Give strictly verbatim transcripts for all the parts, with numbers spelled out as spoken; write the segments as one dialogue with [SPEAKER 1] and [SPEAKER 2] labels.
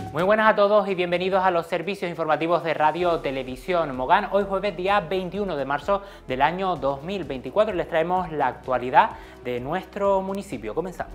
[SPEAKER 1] Muy buenas a todos y bienvenidos a los servicios informativos de Radio Televisión Mogán. Hoy jueves día veintiuno de marzo del año dos mil veinticuatro les traemos la actualidad de nuestro municipio. Comenzamos.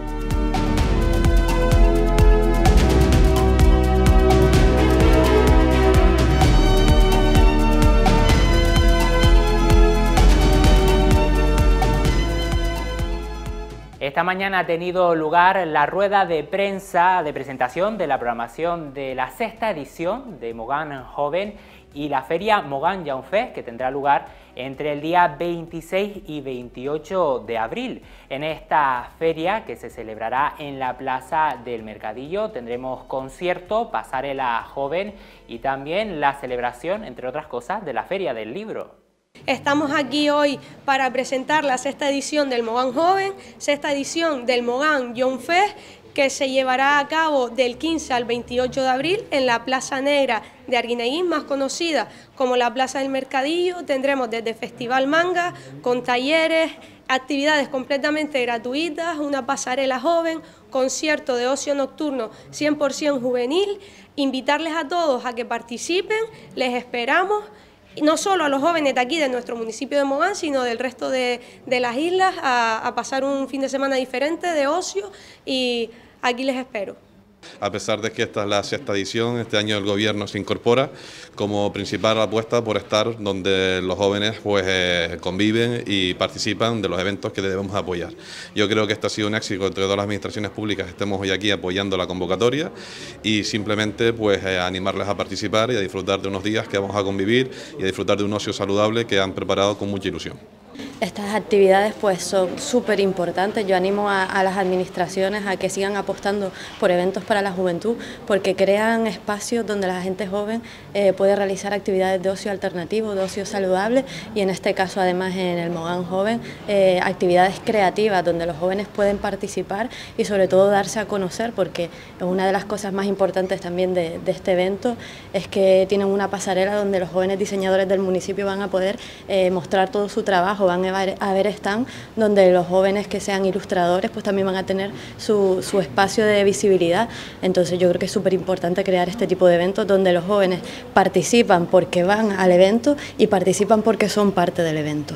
[SPEAKER 1] Esta mañana ha tenido lugar la rueda de prensa de presentación de la programación de la sexta edición de Mogán Joven y la feria Mogán Young Fest, que tendrá lugar entre el día veintiséis y veintiocho de abril. En esta feria, que se celebrará en la Plaza del Mercadillo, tendremos concierto, pasarela joven y también la celebración, entre otras cosas, de la Feria del Libro.
[SPEAKER 2] Estamos aquí hoy para presentar la sexta edición del Mogán Joven, sexta edición del Mogán Young Fest, que se llevará a cabo del quince al veintiocho de abril en la Plaza Negra de Arguineguín, más conocida como la Plaza del Mercadillo. Tendremos desde Festival Manga, con talleres, actividades completamente gratuitas, una pasarela joven, concierto de ocio nocturno cien por cien juvenil. Invitarles a todos a que participen, les esperamos. No solo a los jóvenes de aquí, de nuestro municipio de Mogán, sino del resto de, de las islas, a, a pasar un fin de semana diferente de ocio, y aquí les espero.
[SPEAKER 3] A pesar de que esta es la sexta edición, este año el gobierno se incorpora como principal apuesta por estar donde los jóvenes pues, eh, conviven y participan de los eventos que debemos apoyar. Yo creo que esto ha sido un éxito entre todas las administraciones públicas, estemos hoy aquí apoyando la convocatoria y simplemente pues, eh, animarles a participar y a disfrutar de unos días que vamos a convivir y a disfrutar de un ocio saludable que han preparado con mucha ilusión.
[SPEAKER 4] Estas actividades pues son súper importantes. Yo animo a, a las administraciones a que sigan apostando por eventos para la juventud, porque crean espacios donde la gente joven eh, puede realizar actividades de ocio alternativo, de ocio saludable, y en este caso además en el Mogán Joven, eh, actividades creativas donde los jóvenes pueden participar y sobre todo darse a conocer, porque una de las cosas más importantes también de, de este evento es que tienen una pasarela donde los jóvenes diseñadores del municipio van a poder eh, mostrar todo su trabajo, van a a ver stand donde los jóvenes que sean ilustradores pues también van a tener su, su espacio de visibilidad. Entonces yo creo que es súper importante crear este tipo de eventos donde los jóvenes participan porque van al evento y participan porque son parte del evento.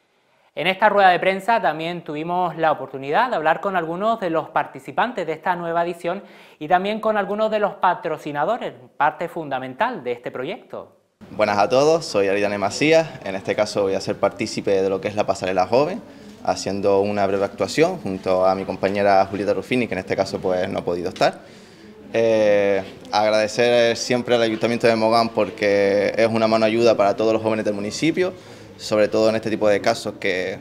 [SPEAKER 1] En esta rueda de prensa también tuvimos la oportunidad de hablar con algunos de los participantes de esta nueva edición y también con algunos de los patrocinadores, parte fundamental de este proyecto.
[SPEAKER 5] Buenas a todos, soy Aridane Macías. En este caso voy a ser partícipe de lo que es la pasarela joven, haciendo una breve actuación junto a mi compañera Julieta Ruffini, que en este caso pues no ha podido estar. Eh, agradecer siempre al Ayuntamiento de Mogán porque es una mano ayuda para todos los jóvenes del municipio, sobre todo en este tipo de casos que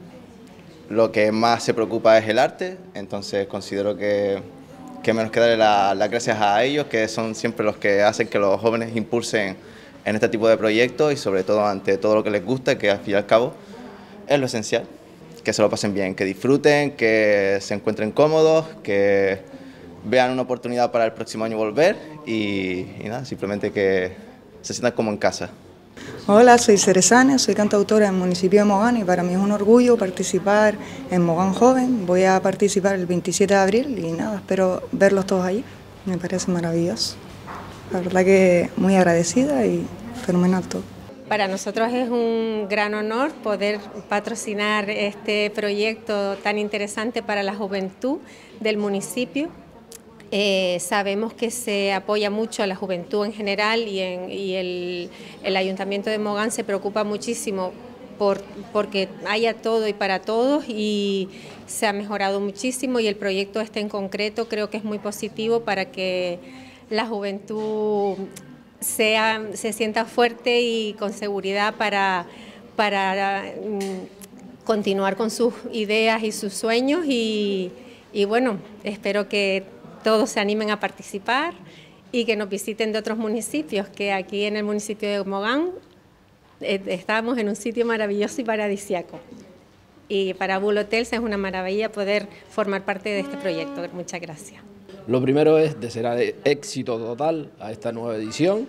[SPEAKER 5] lo que más se preocupa es el arte, entonces considero que, que menos que darle las la gracias a ellos, que son siempre los que hacen que los jóvenes impulsen en este tipo de proyectos y sobre todo ante todo lo que les gusta, que al fin y al cabo es lo esencial, que se lo pasen bien, que disfruten, que se encuentren cómodos, que vean una oportunidad para el próximo año volver y, y nada, simplemente que se sientan como en casa.
[SPEAKER 6] Hola, soy Cerezana, soy cantautora del municipio de Mogán y para mí es un orgullo participar en Mogán Joven. Voy a participar el veintisiete de abril y nada, espero verlos todos allí, me parece maravilloso. La verdad que muy agradecida y fenomenal todo.
[SPEAKER 7] Para nosotros es un gran honor poder patrocinar este proyecto tan interesante para la juventud del municipio. Eh, sabemos que se apoya mucho a la juventud en general y, en, y el, el Ayuntamiento de Mogán se preocupa muchísimo por porque haya todo y para todos y se ha mejorado muchísimo y el proyecto este en concreto creo que es muy positivo para que la juventud sea, se sienta fuerte y con seguridad para, para mm, continuar con sus ideas y sus sueños y, y bueno, espero que todos se animen a participar y que nos visiten de otros municipios, que aquí en el municipio de Mogán eh, estamos en un sitio maravilloso y paradisíaco. Y para Bull Hotels es una maravilla poder formar parte de este proyecto. Muchas gracias.
[SPEAKER 8] Lo primero es desear éxito total a esta nueva edición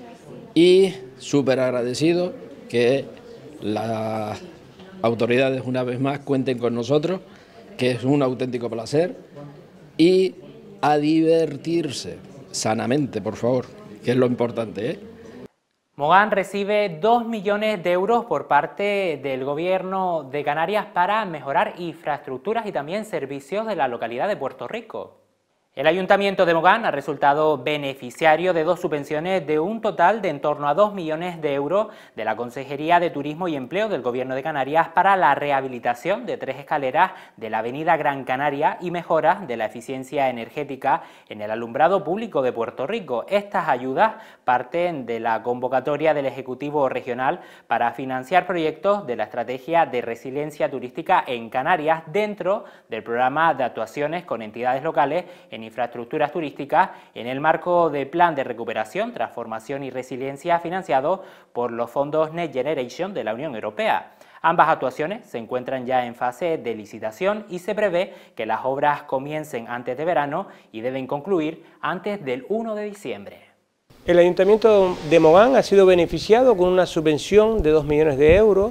[SPEAKER 8] y súper agradecido que las autoridades una vez más cuenten con nosotros, que es un auténtico placer, y a divertirse, sanamente, por favor, que es lo importante, ¿eh?
[SPEAKER 1] Mogán recibe dos millones de euros por parte del Gobierno de Canarias para mejorar infraestructuras y también servicios de la localidad de Puerto Rico. El Ayuntamiento de Mogán ha resultado beneficiario de dos subvenciones de un total de en torno a dos millones de euros de la Consejería de Turismo y Empleo del Gobierno de Canarias para la rehabilitación de tres escaleras de la avenida Gran Canaria y mejoras de la eficiencia energética en el alumbrado público de Puerto Rico. Estas ayudas parten de la convocatoria del Ejecutivo Regional para financiar proyectos de la Estrategia de Resiliencia Turística en Canarias dentro del programa de actuaciones con entidades locales en infraestructuras turísticas en el marco del Plan de Recuperación, Transformación y Resiliencia financiado por los fondos Next Generation de la Unión Europea. Ambas actuaciones se encuentran ya en fase de licitación y se prevé que las obras comiencen antes de verano y deben concluir antes del primero de diciembre.
[SPEAKER 9] El Ayuntamiento de Mogán ha sido beneficiado con una subvención de dos millones de euros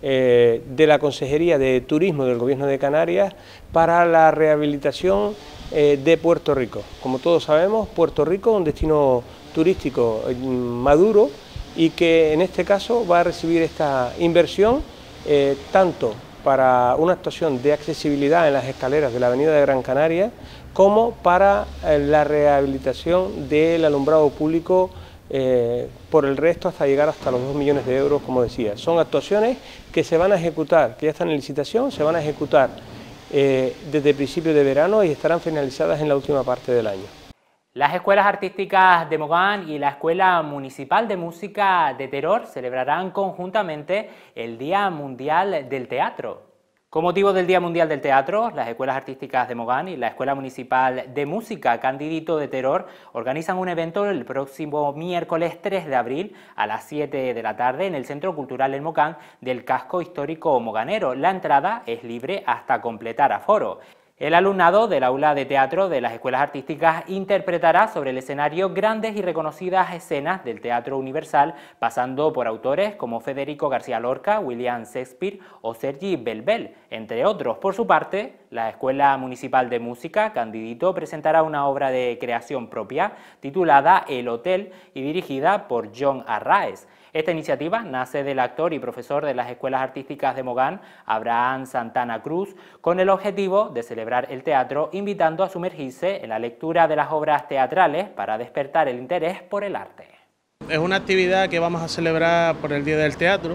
[SPEAKER 9] eh, de la Consejería de Turismo del Gobierno de Canarias para la rehabilitación eh, de Puerto Rico. Como todos sabemos, Puerto Rico es un destino turístico eh, maduro y que en este caso va a recibir esta inversión eh, tanto para una actuación de accesibilidad en las escaleras de la avenida de Gran Canaria como para eh, la rehabilitación del alumbrado público eh, por el resto hasta llegar hasta los dos millones de euros, como decía. Son actuaciones que se van a ejecutar, que ya están en licitación, se van a ejecutar eh, desde principios de verano y estarán finalizadas en la última parte del año.
[SPEAKER 1] Las escuelas artísticas de Mogán y la Escuela Municipal de Música de Teror celebrarán conjuntamente el Día Mundial del Teatro. Con motivo del Día Mundial del Teatro, las escuelas artísticas de Mogán y la Escuela Municipal de Música Candidito de Teror organizan un evento el próximo miércoles tres de abril a las siete de la tarde en el Centro Cultural El Mocán del Casco Histórico Moganero. La entrada es libre hasta completar aforo. El alumnado del aula de teatro de las escuelas artísticas interpretará sobre el escenario grandes y reconocidas escenas del teatro universal, pasando por autores como Federico García Lorca, William Shakespeare o Sergi Belbel, entre otros. Por su parte, la Escuela Municipal de Música Candidito presentará una obra de creación propia titulada El Hotel y dirigida por John Arraez. Esta iniciativa nace del actor y profesor de las escuelas artísticas de Mogán, Abraham Santana Cruz, con el objetivo de celebrar el teatro, invitando a sumergirse en la lectura de las obras teatrales para despertar el interés por el arte.
[SPEAKER 10] Es una actividad que vamos a celebrar por el Día del Teatro,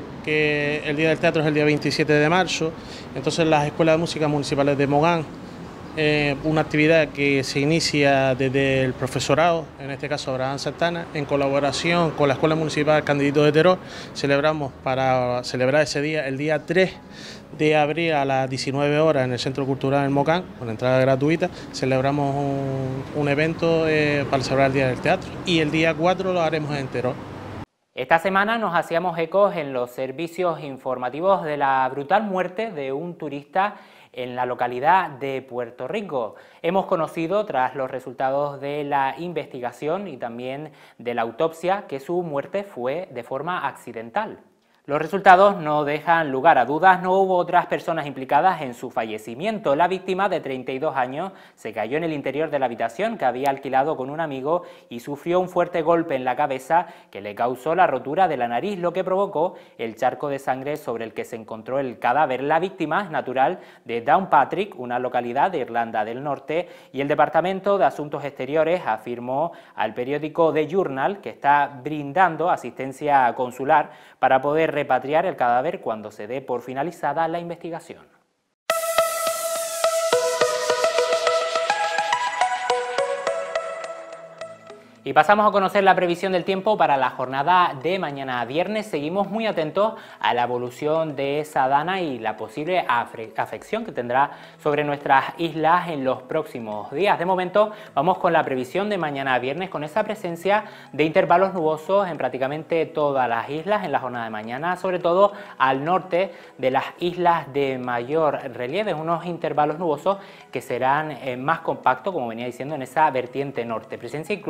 [SPEAKER 10] que el Día del Teatro es el día veintisiete de marzo, entonces las escuelas de música municipales de Mogán, Eh, una actividad que se inicia desde el profesorado, en este caso Abraham Santana, en colaboración con la Escuela Municipal Candidito de Teror. Celebramos para celebrar ese día, el día tres de abril a las diecinueve horas en el Centro Cultural El Mocán, con entrada gratuita, celebramos un, un evento eh, para celebrar el Día del Teatro, y el día cuatro lo haremos en Teror.
[SPEAKER 1] Esta semana nos hacíamos ecos en los servicios informativos de la brutal muerte de un turista en la localidad de Puerto Rico. Hemos conocido, tras los resultados de la investigación y también de la autopsia, que su muerte fue de forma accidental. Los resultados no dejan lugar a dudas, no hubo otras personas implicadas en su fallecimiento. La víctima, de treinta y dos años, se cayó en el interior de la habitación que había alquilado con un amigo y sufrió un fuerte golpe en la cabeza que le causó la rotura de la nariz, lo que provocó el charco de sangre sobre el que se encontró el cadáver. La víctima es natural de Downpatrick, una localidad de Irlanda del Norte, y el Departamento de Asuntos Exteriores afirmó al periódico The Journal que está brindando asistencia consular para poder repatriar el cadáver cuando se dé por finalizada la investigación. Y pasamos a conocer la previsión del tiempo para la jornada de mañana viernes. Seguimos muy atentos a la evolución de esa dana y la posible afección que tendrá sobre nuestras islas en los próximos días. De momento vamos con la previsión de mañana viernes, con esa presencia de intervalos nubosos en prácticamente todas las islas en la jornada de mañana, sobre todo al norte de las islas de mayor relieve, unos intervalos nubosos que serán eh, más compactos, como venía diciendo, en esa vertiente norte. Presencia incluso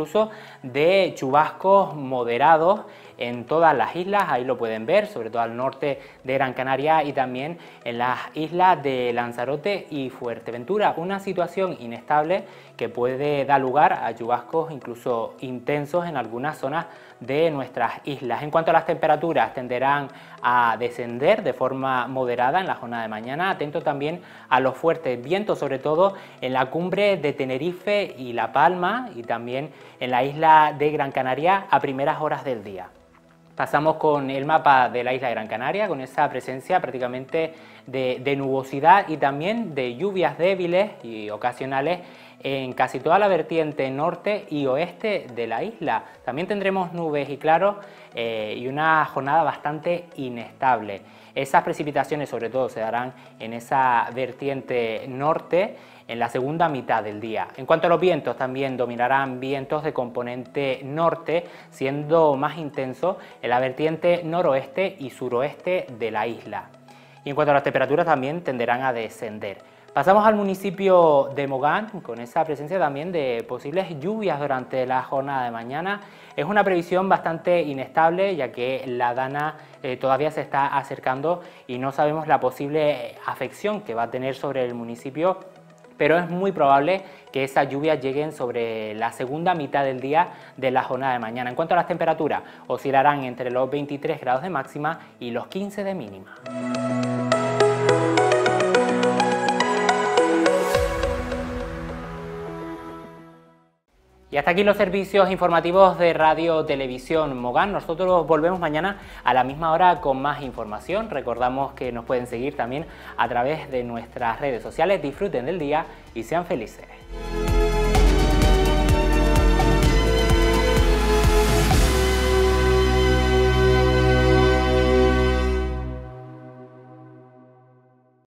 [SPEAKER 1] de chubascos moderados en todas las islas, ahí lo pueden ver, sobre todo al norte de Gran Canaria y también en las islas de Lanzarote y Fuerteventura. Una situación inestable que puede dar lugar a chubascos incluso intensos en algunas zonas de nuestras islas. En cuanto a las temperaturas, tenderán a descender de forma moderada en la jornada de mañana. Atento también a los fuertes vientos, sobre todo en la cumbre de Tenerife y La Palma y también en la isla de Gran Canaria a primeras horas del día. Pasamos con el mapa de la isla de Gran Canaria, con esa presencia prácticamente de, de nubosidad y también de lluvias débiles y ocasionales en casi toda la vertiente norte y oeste de la isla. También tendremos nubes y claros eh, y una jornada bastante inestable. Esas precipitaciones sobre todo se darán en esa vertiente norte en la segunda mitad del día. En cuanto a los vientos, también dominarán vientos de componente norte, siendo más intensos en la vertiente noroeste y suroeste de la isla. Y en cuanto a las temperaturas, también tenderán a descender. Pasamos al municipio de Mogán, con esa presencia también de posibles lluvias durante la jornada de mañana. Es una previsión bastante inestable, ya que la Dana eh, todavía se está acercando y no sabemos la posible afección que va a tener sobre el municipio, pero es muy probable que esas lluvias lleguen sobre la segunda mitad del día de la jornada de mañana. En cuanto a las temperaturas, oscilarán entre los veintitrés grados de máxima y los quince de mínima. Y hasta aquí los servicios informativos de Radio Televisión Mogán. Nosotros volvemos mañana a la misma hora con más información. Recordamos que nos pueden seguir también a través de nuestras redes sociales. Disfruten del día y sean felices.